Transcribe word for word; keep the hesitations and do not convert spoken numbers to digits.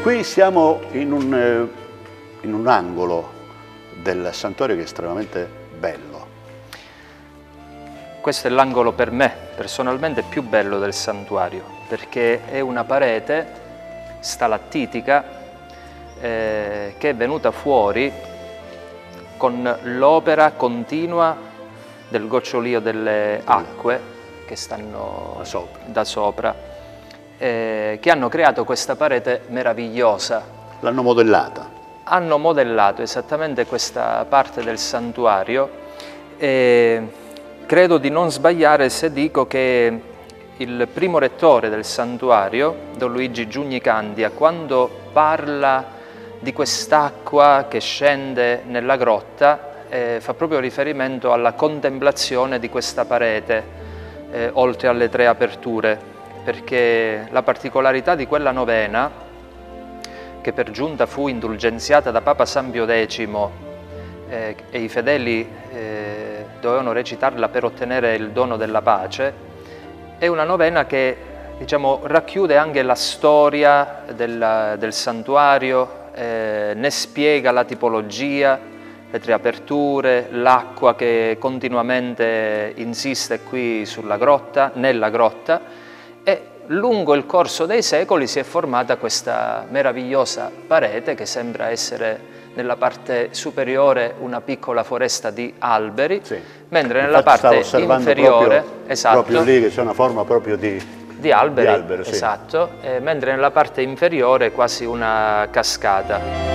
qui siamo in un, eh, in un angolo del santuario che è estremamente bello. Questo è l'angolo per me, personalmente, più bello del santuario, perché è una parete stalattitica eh, che è venuta fuori con l'opera continua del gocciolio delle acque che stanno Da sopra, da sopra eh, che hanno creato questa parete meravigliosa. l'hanno modellata. Hanno modellato esattamente questa parte del santuario e credo di non sbagliare se dico che il primo rettore del santuario, Don Luigi Giugnicandia, quando parla di quest'acqua che scende nella grotta, eh, fa proprio riferimento alla contemplazione di questa parete, eh, oltre alle tre aperture, perché la particolarità di quella novena, che per giunta fu indulgenziata da Papa San Pio X eh, e i fedeli eh, dovevano recitarla per ottenere il dono della pace, è una novena che, diciamo, racchiude anche la storia del, del santuario, eh, ne spiega la tipologia, le tre aperture, l'acqua che continuamente insiste qui sulla grotta, nella grotta, e lungo il corso dei secoli si è formata questa meravigliosa parete che sembra essere nella parte superiore una piccola foresta di alberi, sì, mentre nella parte inferiore, proprio, esatto, proprio lì che c'è una forma proprio di, di alberi, di albero, esatto, sì. eh, mentre nella parte inferiore quasi una cascata.